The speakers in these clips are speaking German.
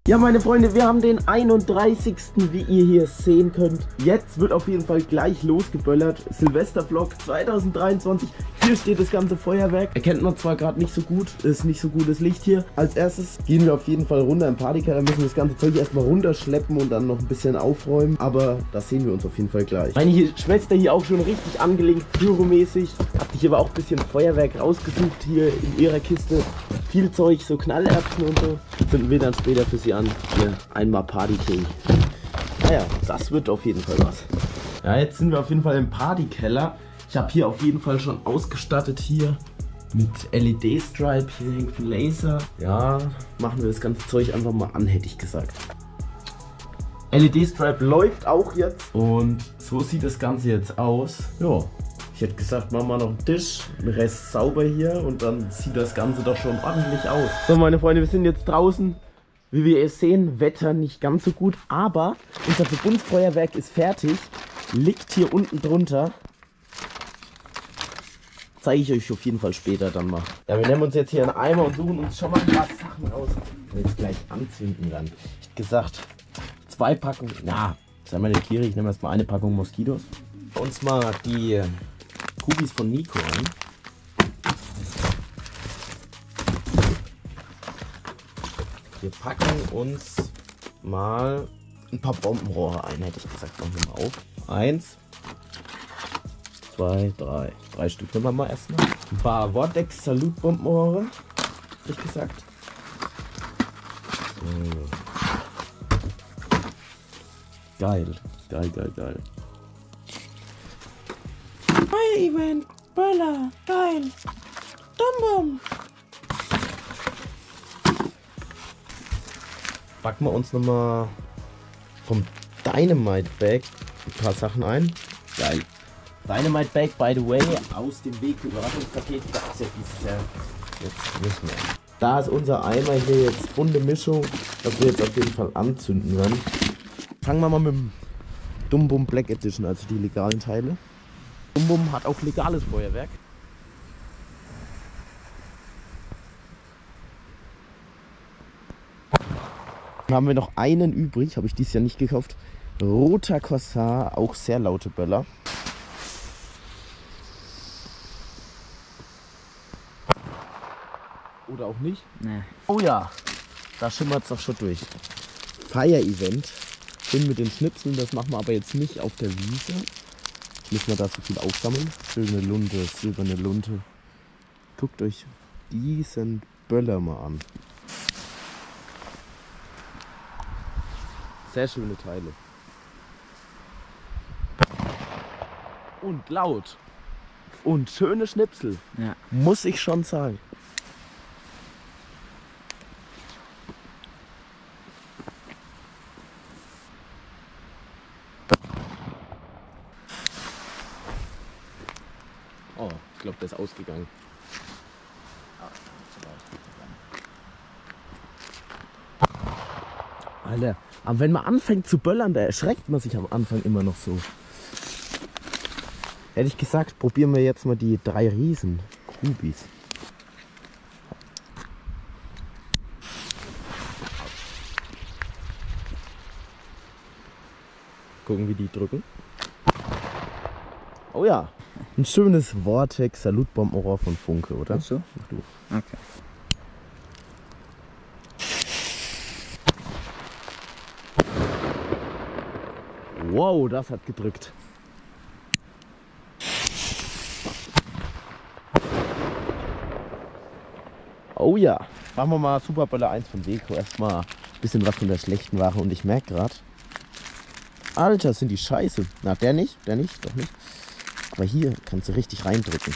Ja, meine Freunde, wir haben den 31. wie ihr hier sehen könnt. Jetzt wird auf jeden Fall gleich losgeböllert. Silvestervlog 2023. Hier steht das ganze Feuerwerk. Erkennt man zwar gerade nicht so gut, ist nicht so gutes Licht hier. Als erstes gehen wir auf jeden Fall runter im Partykeller, müssen das ganze Zeug erstmal runterschleppen und dann noch ein bisschen aufräumen. Aber das sehen wir uns auf jeden Fall gleich. Meine Schwester hier auch schon richtig angelegt, pyromäßig. Hat sich aber auch ein bisschen Feuerwerk rausgesucht hier in ihrer Kiste. Viel Zeug, so Knallerbsen und so. Zünden wir dann später für sie an. Hier einmal Party King. Naja, das wird auf jeden Fall was. Ja, jetzt sind wir auf jeden Fall im Partykeller. Ich habe hier auf jeden Fall schon ausgestattet hier mit LED-Stripe. Hier hängt ein Laser. Ja, machen wir das ganze Zeug einfach mal an, hätte ich gesagt. LED-Stripe läuft auch jetzt. Und so sieht das Ganze jetzt aus. Ja. Ich hätte gesagt, machen wir noch einen Tisch, den Rest sauber hier und dann sieht das Ganze doch schon ordentlich aus. So, meine Freunde, wir sind jetzt draußen. Wie wir es sehen, Wetter nicht ganz so gut, aber unser Verbundsfeuerwerk ist fertig. Liegt hier unten drunter. Zeige ich euch auf jeden Fall später dann mal. Ja, wir nehmen uns jetzt hier einen Eimer und suchen uns schon mal ein paar Sachen raus. Wir jetzt gleich anzünden dann. Ich hätte gesagt, 2 Packungen, na, sei mal nicht gierig, ich nehme erstmal eine Packung Moskitos. Uns mal die Kubis von Nico an. Wir packen uns mal ein paar Bombenrohre ein, hätte ich gesagt. Machen wir mal auf. 1, 2, 3. 3 Stück nehmen wir mal erstmal. Ein paar Vortex Salut Bombenrohre, hätte ich gesagt. Geil, geil, geil, geil. Event, Böller, geil, Dumbum. Packen wir uns nochmal vom Dynamite Bag ein paar Sachen ein. Geil. Dynamite Bag, by the way, aus dem Weg Überraschungspaket gab es ja dieses Jahr jetzt nicht mehr. Da ist unser Eimer hier jetzt bunte Mischung, das wir jetzt auf jeden Fall anzünden werden. Fangen wir mal mit dem Dumbum Black Edition, also die legalen Teile. Dumbum hat auch legales Feuerwerk. Dann haben wir noch einen übrig, habe ich dieses Jahr nicht gekauft. Roter Corsair, auch sehr laute Böller. Oder auch nicht? Nee. Oh ja, da schimmert es doch schon durch. Fire Event. Schön mit den Schnipseln, das machen wir aber jetzt nicht auf der Wiese. Müssen wir da so viel aufsammeln. Schöne Lunte, silberne Lunte. Guckt euch diesen Böller mal an. Sehr schöne Teile. Und laut. Und schöne Schnipsel. Ja. Muss ich schon sagen. Oh, ich glaube, der ist ausgegangen. Alter, aber wenn man anfängt zu böllern, da erschreckt man sich am Anfang immer noch so. Hätte ich gesagt, probieren wir jetzt mal die 3 Riesen Kubis. Gucken, wie die drücken. Oh ja, ein schönes Vortex Salutbombenrohr von Funke, oder? Ach so? Mach du. Okay. Wow, das hat gedrückt. Oh ja, machen wir mal Superböller 1 von Deko. Erstmal ein bisschen was von der schlechten Ware und ich merke gerade, Alter, sind die scheiße. Na, der nicht, doch nicht. Aber hier kannst du richtig reindrücken.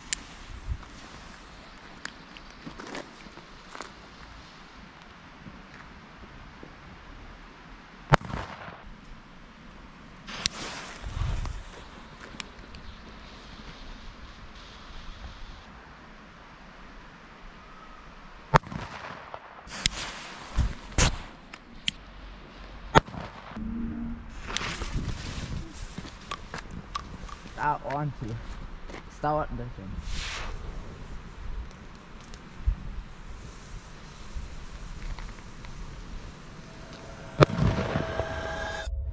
Ah, ordentlich. Es dauert ein bisschen.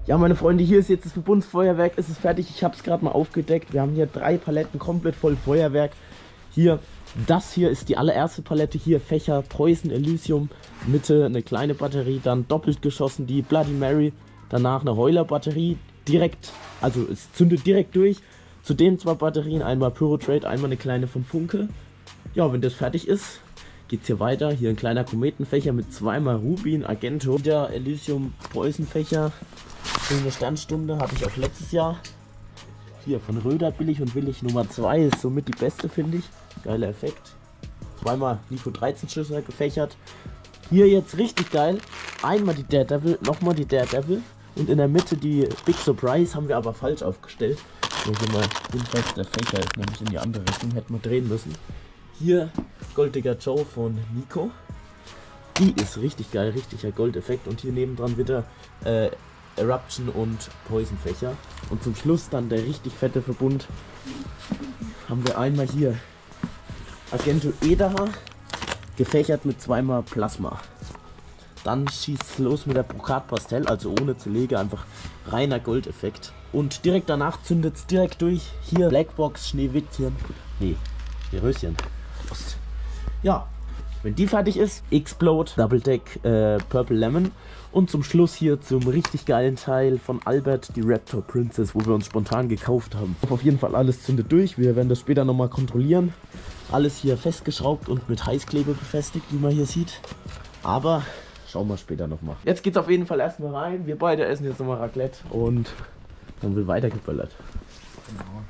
Ja, meine Freunde, hier ist jetzt das Verbundsfeuerwerk. Es ist fertig. Ich habe es gerade mal aufgedeckt. Wir haben hier 3 Paletten komplett voll Feuerwerk. Hier, das hier ist die allererste Palette. Hier Fächer Preußen Elysium. Mitte eine kleine Batterie. Dann doppelt geschossen die Bloody Mary. Danach eine Heuler-Batterie. Direkt, also es zündet direkt durch. Zudem 2 Batterien. Einmal Pyrotrade, einmal eine kleine von Funke. Ja, wenn das fertig ist, geht es hier weiter. Hier ein kleiner Kometenfächer mit 2-mal Rubin, Argento. Wieder Elysium Preußen-Fächer. Eine Sternstunde hatte ich auch letztes Jahr. Hier von Röder billig und willig Nummer 2 ist somit die beste, finde ich. Geiler Effekt. 2-mal Nico 13 Schlüssel gefächert. Hier jetzt richtig geil. Einmal die Daredevil, nochmal die Daredevil. Und in der Mitte die Big Surprise haben wir aber falsch aufgestellt. Hier mal jedenfalls der Fächer ist nämlich in die andere Richtung. Hätten wir drehen müssen. Hier Goldiger Joe von Nico. Die ist richtig geil, richtiger Goldeffekt. Und hier nebendran wieder Eruption und Poison-Fächer. Und zum Schluss dann der richtig fette Verbund. Haben wir einmal hier Argento Edaha, gefächert mit 2-mal Plasma. Dann schießt es los mit der Brokat Pastell, also ohne Zerlege, einfach reiner Goldeffekt. Und direkt danach zündet es direkt durch. Hier Blackbox, Schneewittchen, nee, Schneeröschen. Ja, wenn die fertig ist, Explode, Double Deck, Purple Lemon. Und zum Schluss hier zum richtig geilen Teil von Albert, die Raptor Princess, wo wir uns spontan gekauft haben. Auf jeden Fall alles zündet durch, wir werden das später nochmal kontrollieren. Alles hier festgeschraubt und mit Heißkleber befestigt, wie man hier sieht. Aber schauen wir später nochmal. Jetzt geht's auf jeden Fall erstmal rein. Wir beide essen jetzt nochmal Raclette und dann wird weiter geböllert. Genau.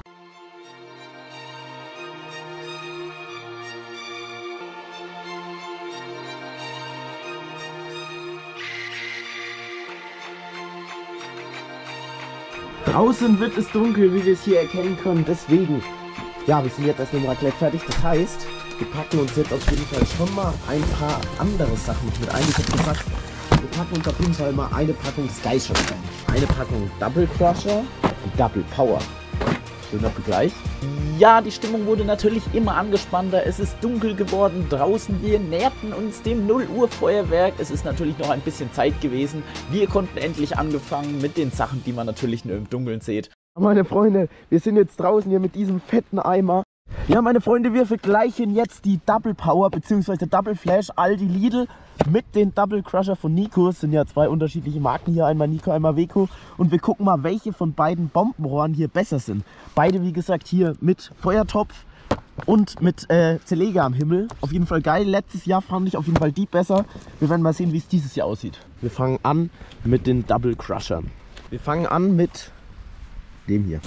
Draußen wird es dunkel, wie wir es hier erkennen können. Deswegen, ja, wir sind jetzt erst mit dem Raclette fertig. Das heißt, wir packen uns jetzt auf jeden Fall schon mal ein paar andere Sachen mit ein. Ich habe gesagt, wir packen uns auf jeden Fall mal eine Packung Sky Shot rein. Eine Packung Double Crusher und Double Power. Schöner Vergleich. Ja, die Stimmung wurde natürlich immer angespannter. Es ist dunkel geworden draußen. Wir näherten uns dem 0 Uhr Feuerwerk. Es ist natürlich noch ein bisschen Zeit gewesen. Wir konnten endlich angefangen mit den Sachen, die man natürlich nur im Dunkeln sieht. Meine Freunde, wir sind jetzt draußen hier mit diesem fetten Eimer. Ja, meine Freunde, wir vergleichen jetzt die Double Power bzw. Double Flash Aldi Lidl mit den Double Crusher von Nico. Es sind ja 2 unterschiedliche Marken hier, einmal Nico, einmal Weco. Und wir gucken mal, welche von beiden Bombenrohren hier besser sind. Beide, wie gesagt, hier mit Feuertopf und mit Zerleger am Himmel. Auf jeden Fall geil. Letztes Jahr fand ich auf jeden Fall die besser. Wir werden mal sehen, wie es dieses Jahr aussieht. Wir fangen an mit den Double Crushern. Wir fangen an mit dem hier.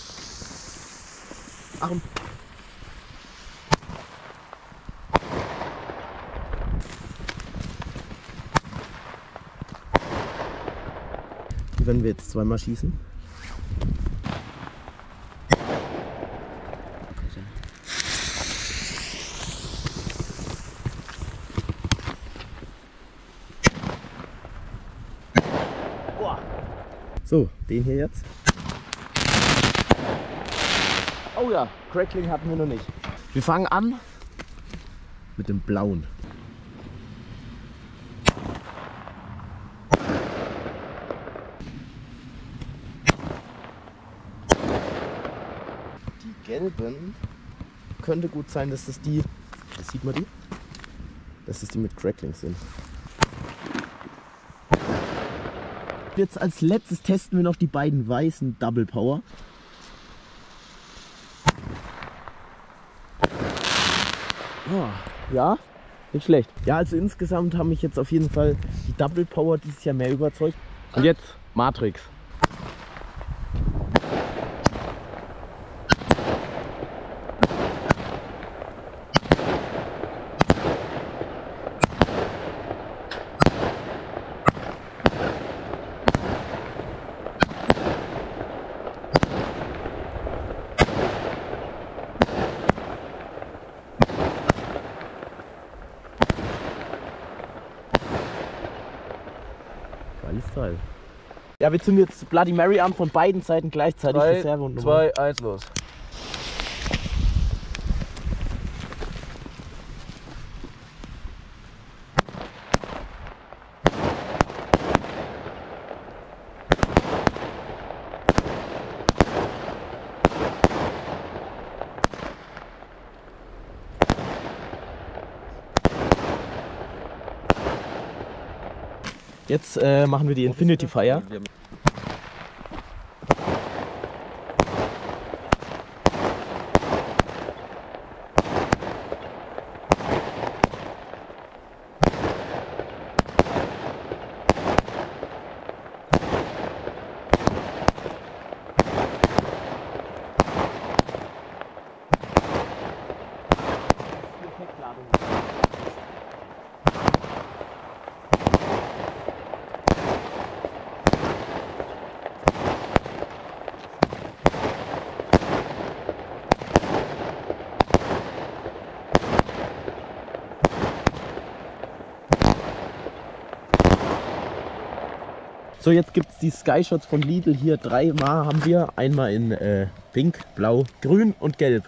Achtung. Die werden wir jetzt 2-mal schießen. So, den hier jetzt. Oh ja, Crackling hatten wir noch nicht. Wir fangen an mit dem blauen. Die gelben könnte gut sein, dass das die, das sieht man die, dass das die mit Crackling sind. Jetzt als letztes testen wir noch die beiden weißen Double Power. Oh, ja, nicht schlecht. Ja, also insgesamt haben mich jetzt auf jeden Fall die Double Power dieses Jahr mehr überzeugt. Und jetzt Matrix. Teil. Ja, wir zünden jetzt Bloody Mary an von beiden Seiten gleichzeitig. 3, 2, 1, los. Jetzt machen wir die Infinity Fire. So, jetzt gibt es die Skyshots von Lidl hier. 3 Mal haben wir. Einmal in Pink, Blau, Grün und Gelb.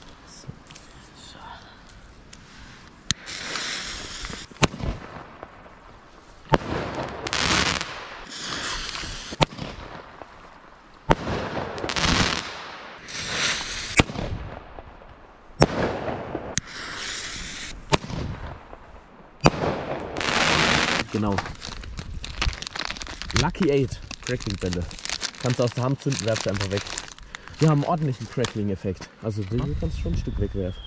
Genau. Lucky 8 Crackling-Bälle. Kannst du aus der Hand zünden, werfst du einfach weg. Wir haben einen ordentlichen Crackling-Effekt. Also hier kannst du schon ein Stück wegwerfen.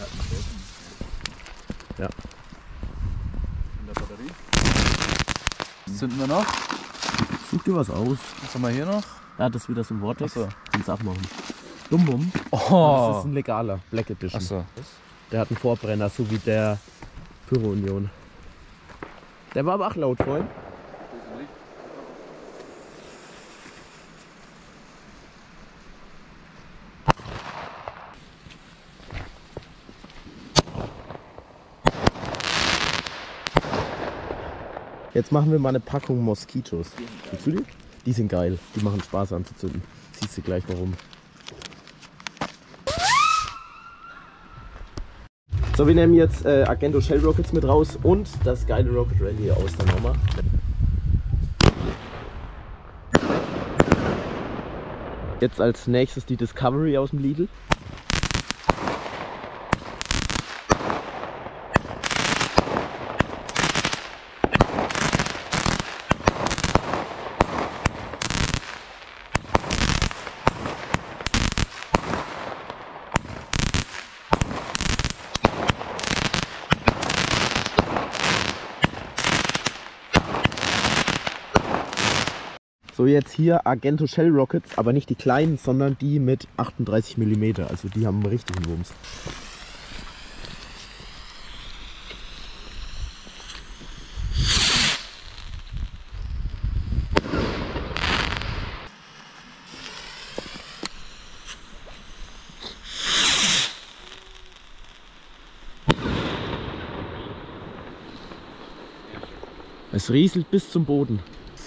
Ja. In der Batterie. Zünden wir noch? Such dir was aus. Was haben wir hier noch? Ja, das ist wieder so ein Vortex. Achso. Kannst du abmachen. Dumm. Oh. Das ist ein legaler Black Edition. Achso. Der hat einen Vorbrenner, so wie der Pyro Union. Der war aber auch laut vorhin. Jetzt machen wir mal eine Packung Moskitos. Siehst du die? Die sind geil. Die machen Spaß anzuzünden. Siehst du gleich warum. So, wir nehmen jetzt Argento Shell Rockets mit raus und das geile Rocket Rally aus der Norma. Jetzt als nächstes die Discovery aus dem Lidl. So, jetzt hier Argento Shell Rockets, aber nicht die kleinen, sondern die mit 38 mm. Also die haben einen richtigen Wumms. Es rieselt bis zum Boden.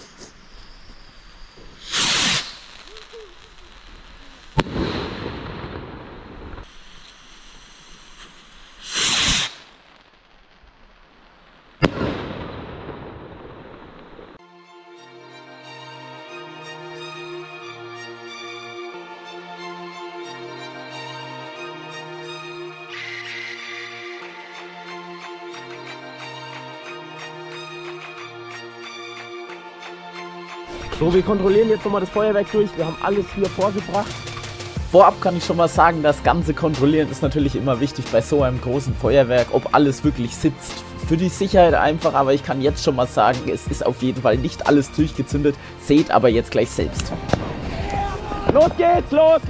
So, wir kontrollieren jetzt nochmal das Feuerwerk durch. Wir haben alles hier vorgebracht. Vorab kann ich schon mal sagen, das ganze Kontrollieren ist natürlich immer wichtig bei so einem großen Feuerwerk, ob alles wirklich sitzt. Für die Sicherheit einfach, aber ich kann jetzt schon mal sagen, es ist auf jeden Fall nicht alles durchgezündet. Seht aber jetzt gleich selbst. Los geht's, los!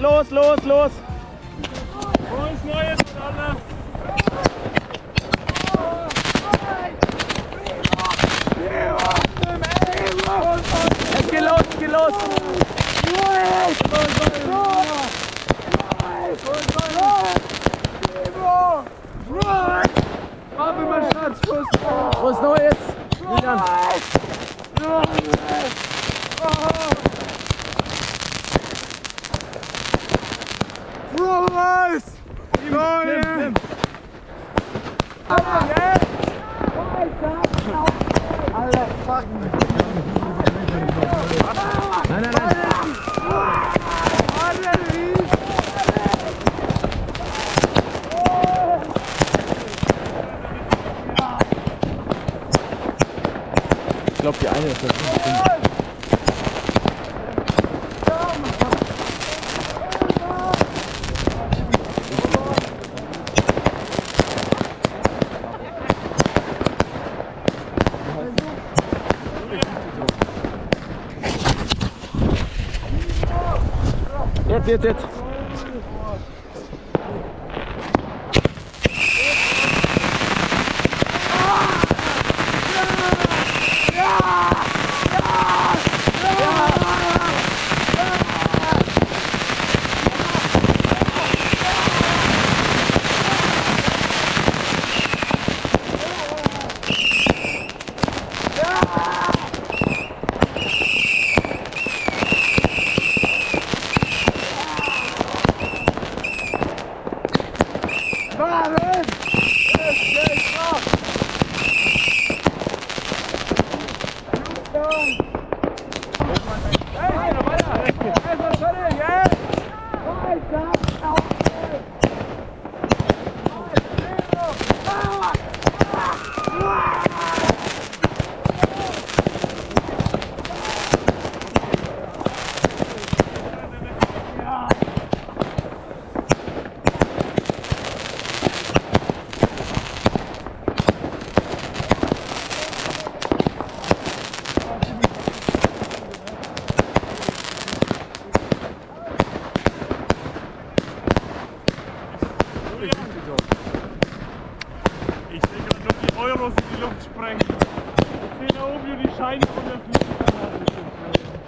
Es geht los! Was Neues? Ich glaube, die Jetzt. Ich sehe gerade noch die Euros in die Luft sprengen. Ich sehe da oben nur die Scheine von der Flugzeug.